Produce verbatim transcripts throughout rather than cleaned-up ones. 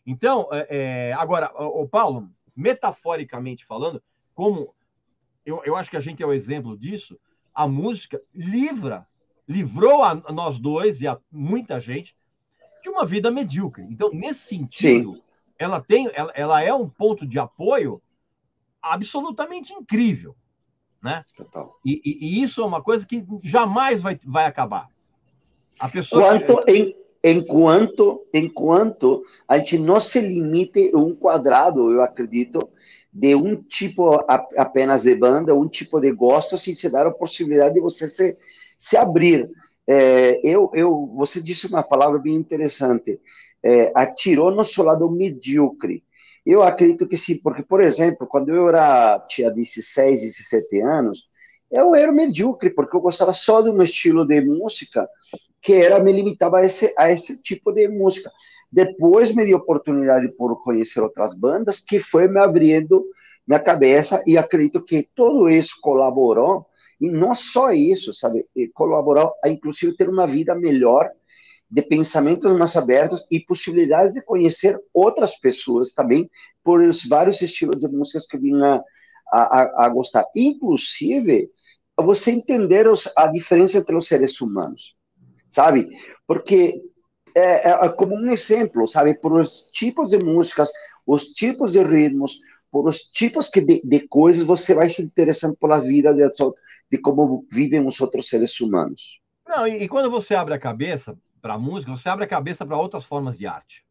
Então, é, agora, o Paulo, metaforicamente falando, como eu, eu acho que a gente é o exemplo disso, a música livra, livrou a nós dois e a muita gente de uma vida medíocre. Então, nesse Sim, sentido, ela tem, ela, ela é um ponto de apoio absolutamente incrível, né? total. E, e, e isso é uma coisa que jamais vai, vai acabar. A pessoa que. Quanto em, enquanto, enquanto a gente não se limite a um quadrado, eu acredito, de um tipo a, apenas de banda, um tipo de gosto, sem se dar a possibilidade de você se, se abrir. É, eu, eu, você disse uma palavra bem interessante, é, atirou no seu lado medíocre. Eu acredito que sim, porque, por exemplo, quando eu era, tinha dezesseis, dezessete anos, eu era medíocre, porque eu gostava só de um estilo de música que era me limitava a esse, a esse tipo de música. Depois me deu oportunidade por conhecer outras bandas, que foi me abrindo minha cabeça, e acredito que tudo isso colaborou, e não só isso, sabe, colaborou a inclusive ter uma vida melhor, de pensamentos mais abertos e possibilidades de conhecer outras pessoas também, por os vários estilos de músicas que eu vim a, a, a gostar. Inclusive, você entender os, a diferença entre os seres humanos, sabe? Porque é, é como um exemplo, sabe? Por os tipos de músicas, os tipos de ritmos, por os tipos que de, de coisas, você vai se interessando pela vida de, de como vivem os outros seres humanos. Não, e, e quando você abre a cabeça para a música, você abre a cabeça para outras formas de arte.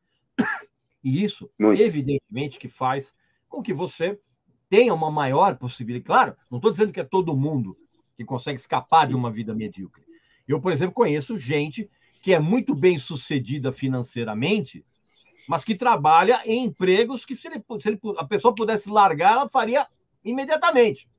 E isso, Muito. evidentemente, que faz com que você tenha uma maior possibilidade. Claro, não estou dizendo que é todo mundo que consegue escapar de uma vida medíocre. Eu, por exemplo, conheço gente que é muito bem sucedida financeiramente, mas que trabalha em empregos que, se, ele, se ele, a pessoa pudesse largar, ela faria imediatamente.